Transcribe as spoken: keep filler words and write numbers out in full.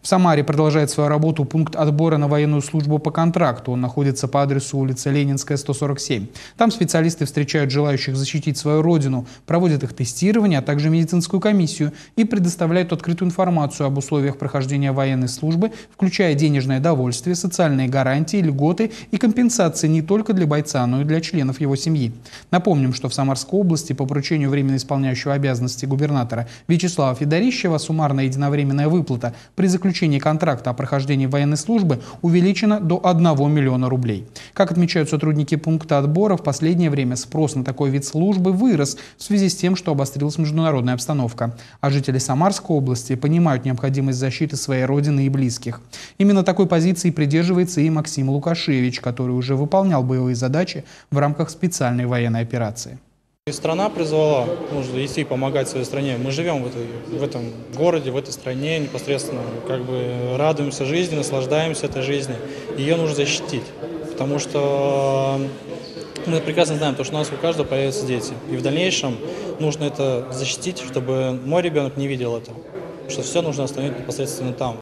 В Самаре продолжает свою работу пункт отбора на военную службу по контракту. Он находится по адресу улица Ленинская, сто сорок семь. Там специалисты встречают желающих защитить свою родину, проводят их тестирование, а также медицинскую комиссию и предоставляют открытую информацию об условиях прохождения военной службы, включая денежное довольствие, социальные гарантии, льготы и компенсации не только для бойца, но и для членов его семьи. Напомним, что в Самарской области по поручению временно исполняющего обязанности губернатора Вячеслава Федорищева суммарная единовременная выплата при заключении контракта о прохождении военной службы увеличена до одного миллиона рублей. Как отмечают сотрудники пункта отбора, в последнее время спрос на такой вид службы вырос в связи с тем, что обострилась международная обстановка. А жители Самарской области понимают необходимость защиты своей родины и близких. Именно такой позиции придерживается и Максим Лукашевич, который уже выполнял боевые задачи в рамках специальной военной операции. И страна призвала, нужно идти помогать своей стране. Мы живем в, этой, в этом городе, в этой стране непосредственно, как бы радуемся жизни, наслаждаемся этой жизнью. Ее нужно защитить, потому что мы прекрасно знаем, что у нас у каждого появятся дети. И в дальнейшем нужно это защитить, чтобы мой ребенок не видел этого, что все нужно остановить непосредственно там.